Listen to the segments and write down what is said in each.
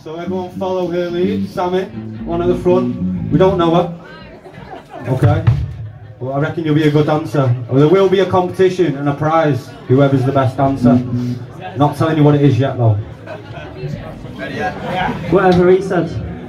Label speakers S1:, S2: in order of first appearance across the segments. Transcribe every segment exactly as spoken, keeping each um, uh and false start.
S1: So everyone follow her lead. Sammy, one at the front. We don't know her. Okay. Well, I reckon you'll be a good dancer. Well, there will be a competition and a prize, whoever's the best dancer. Not telling you what it is yet though.
S2: Ready yet?
S3: Whatever he said.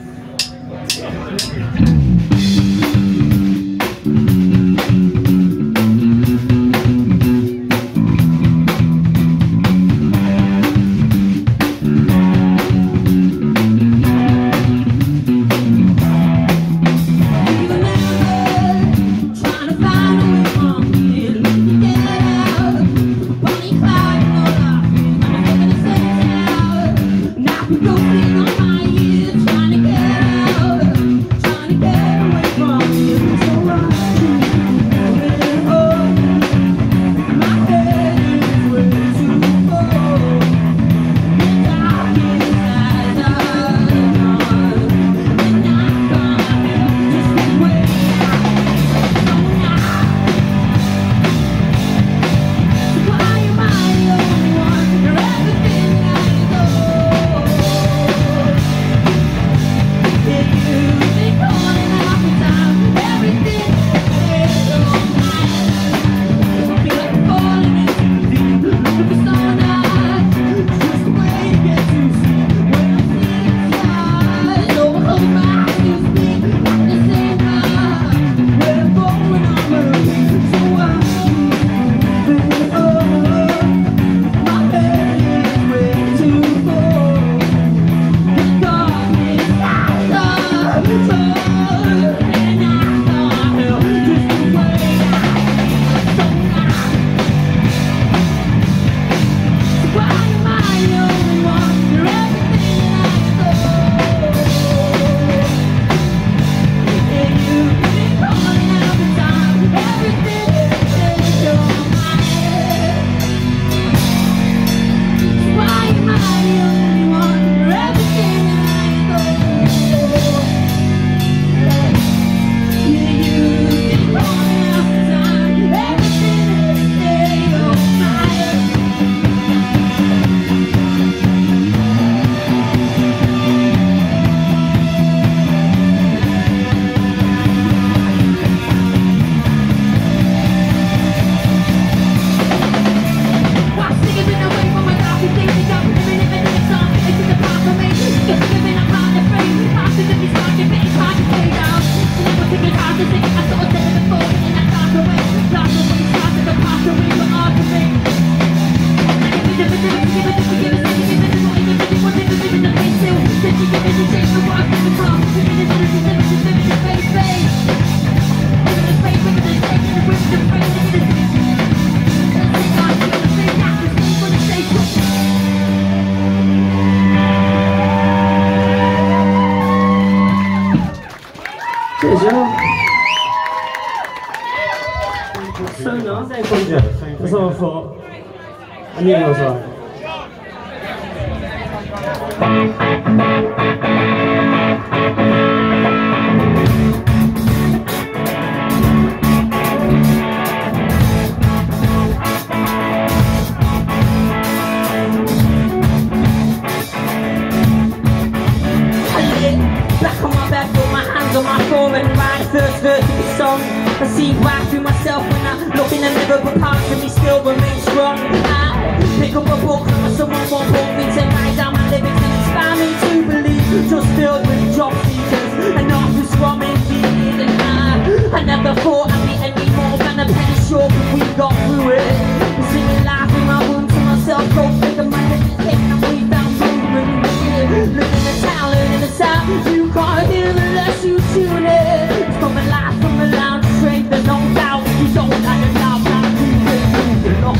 S3: So nice, yeah, that's what I thought. I knew it was right.
S4: Back on my back, put my hands on my floor and write the first verse of the song. I see right through myself when I look in the mirror, but parts of me still remain strong. I pick up a book and someone won't hold me to write down my lyrics and inspire me to believe. Just filled with job seekers and not who's from indeed. And I, I never thought I'd be any more than a penny short, but we got through it. I'm singing live in my room to myself, go figure my lyrics, taking a way down movement. Living the town, living the sound, you can't hear unless you tune in. It's coming live from a lounge train, there's no doubt you don't have it now, now you will know.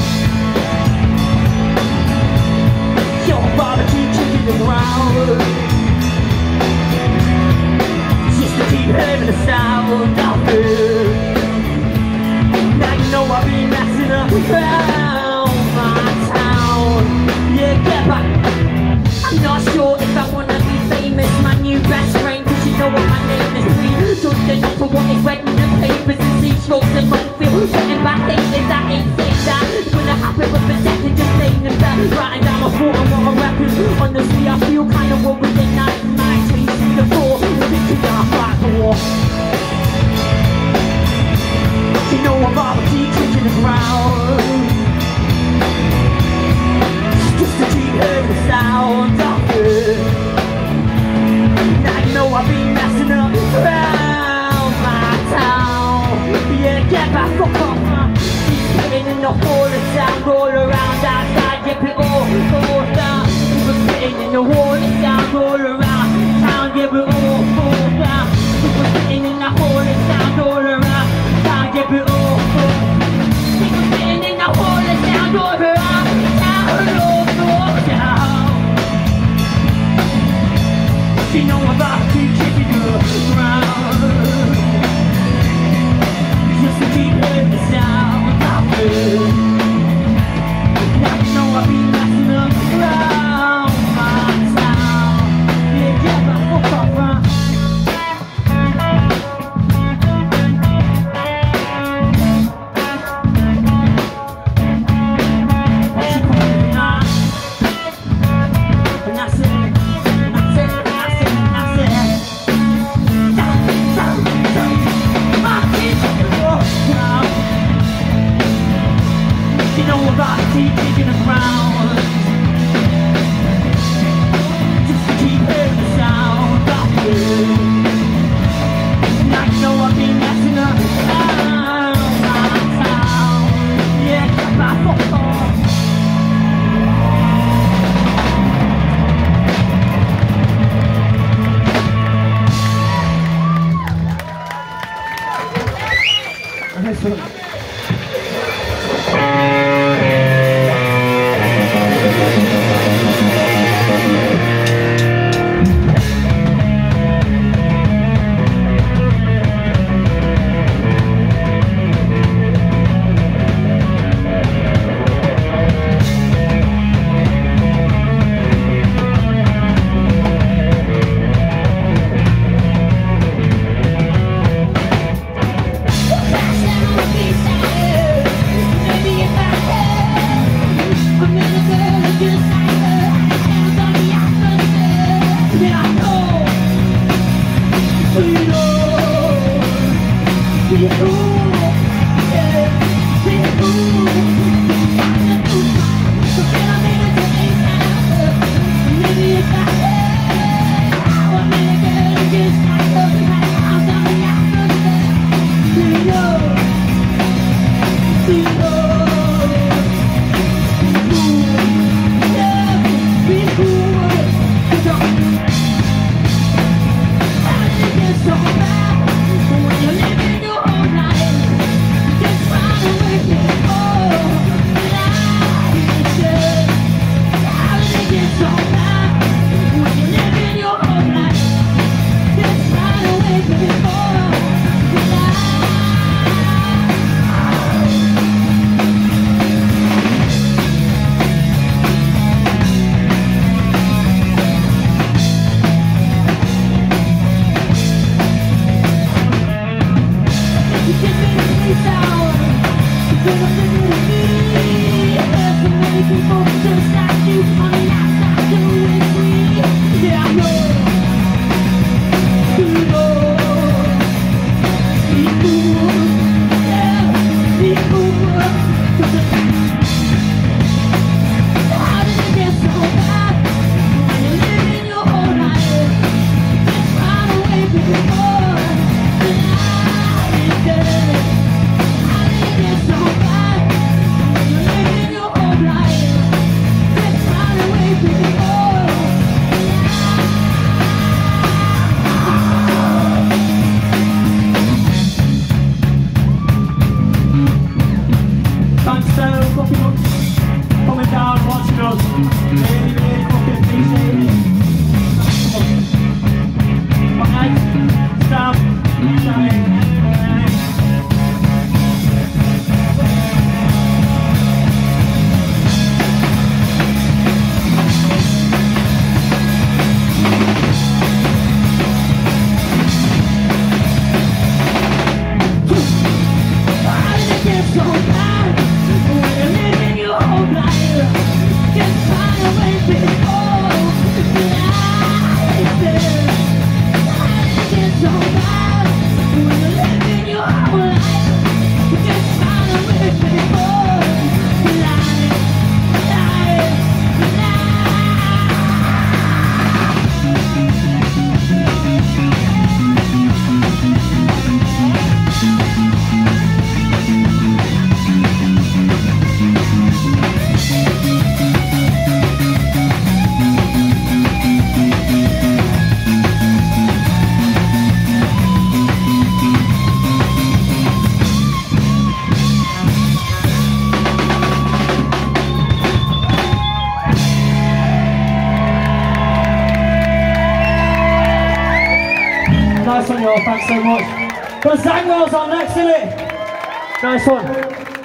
S4: Your barbecue chicken the ground, just to keep hearing the sound of it. Now you know I've been messing up around my town. Yeah, get back. I'm not sure if I wanna be famous, my new best friend, cause you know what my name is. Please judge it not for what is read in the papers and see strokes and don't feel getting back haters. I ain't saying that it's gonna happen with a second, just saying that. Writing down my thought and what I reckon. Honestly, I feel kinda worried and I town. Just to keep hearing the sound of it. Now you know I've been messing up around my town. Yeah, get back, fuck off. She's sitting in the hall of sound all around outside. Get it all, all down. People sitting in the wall of sound all around town. Get it all, all down. People sitting in the hall of sound all around town. Get it all, all down. People sitting in the hall of sound all around town. All, all down. She know about to keep it around. Just to keep hearing the sound of it. Now you know I've been messing up around my town. Yeah, get my fuck off, huh? She called me now, and I said, and I said, and I said, and I said, down, down, down. My kids are gonna down. She know about teaching the ground.
S3: Nice one, y'all. Thanks so much. Got Zangos on next, innit? Nice one.